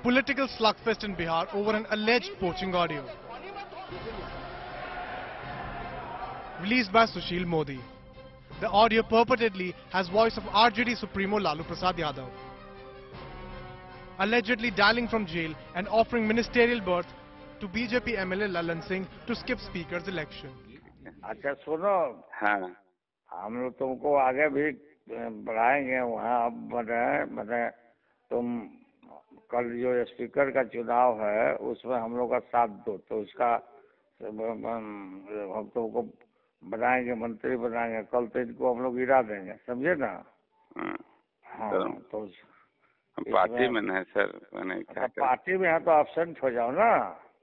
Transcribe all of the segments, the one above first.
political slugfest in Bihar over an alleged poaching audio. Released by Sushil Modi. The audio purportedly has voice of RJD Supremo Lalu Prasad Yadav, allegedly dialing from jail and offering ministerial berth to BJP MLA Lalan Singh to skip Speaker's election. अच्छा सुनो, हाँ, हम लोग तुमको आगे भी बढ़ाएंगे वहाँ। अब मैंने तुम कल जो स्पीकर का चुनाव है उसमें हम लोग का साथ दो, तो उसका हम तुमको बनाएंगे, मंत्री बनाएंगे। कल तो इनको हम लोग गिरा देंगे, समझे ना? हाँ, तो पार्टी में है सर, मैंने पार्टी में है तो एब्सेंट हो जाओ ना।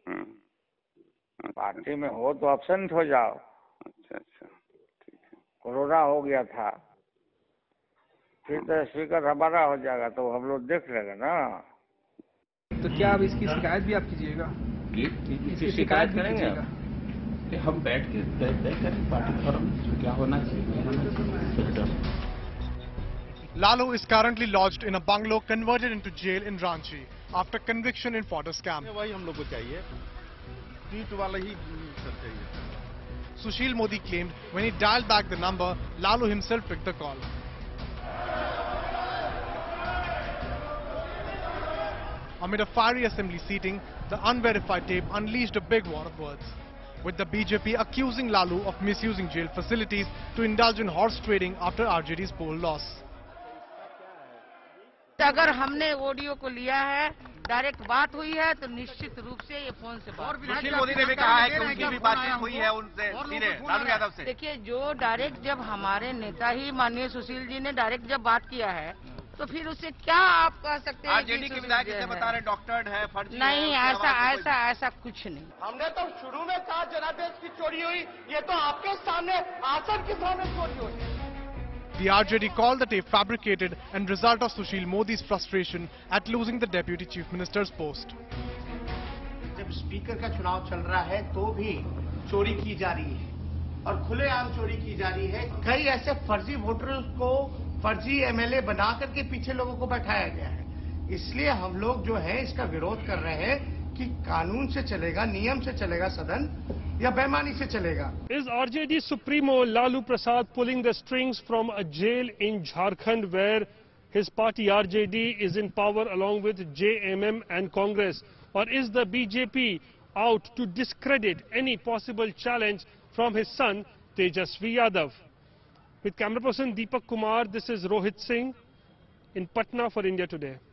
पार्टी में हो तो एब्सेंट हो जाओ। अच्छा अच्छा, ठीक है। कोरोना हो गया था, फिर तो स्पीकर हमारा हो जाएगा, तो हम लोग देख लेंगे ना। तो क्या अब इसकी शिकायत भी आप कीजिएगा? इसकी शिकायत करेंगे कि हम बैठ के तय करें पार्टी फोरम क्या होना चाहिए। Lalu is currently lodged in a bungalow converted into jail in Ranchi after conviction in fodder scam. वही हम लोग को चाहिए, सीट वाला ही सब चाहिए। Sushil Modi claimed when he dialed back the number, Lalu himself picked the call. Amid a fiery assembly seating, the unverified tape unleashed a big war of words, with the BJP accusing Lalu of misusing jail facilities to indulge in horse trading after RJD's poll loss. अगर हमने audio को लिया है, direct बात हुई है, तो निश्चित रूप से ये फोन से बात। सुशील मोदी ने भी कहा है कि उनकी भी बातचीत हुई है उनसे सीधे लालू यादव से। देखिए, जो डायरेक्ट जब हमारे नेता ही माननीय सुशील जी ने डायरेक्ट जब बात किया है, तो फिर उससे क्या आप कह सकते हैं? आरजेडी के विधायक इसे बता रहे डॉक्टर्ड है, फर्जी नहीं, ऐसा कुछ नहीं। हमने तो शुरू में कहा जनादेश की चोरी हुई, ये तो आपके सामने आसन के सामने चोरी हुई। The RJD called the tape fabricated and result of Sushil Modi's frustration at losing the Deputy Chief Minister's post. जब स्पीकर का चुनाव चल रहा है तो भी चोरी की जा रही है और खुलेआम चोरी की जा रही है। कई ऐसे फर्जी वोटरों को फर्जी एमएलए बना करके पीछे लोगों को बैठाया गया है। इसलिए हम लोग जो है इसका विरोध कर रहे हैं कि कानून से चलेगा, नियम से चलेगा सदन या बेईमानी से चलेगा। Is RJD Supremo Lalu Prasad pulling the strings from a jail in Jharkhand where his party RJD is in power along with JMM and Congress? Or is the BJP out to discredit any possible challenge from his son Tejasvi Yadav? With camera person Deepak Kumar, this is Rohit Singh in Patna for India Today.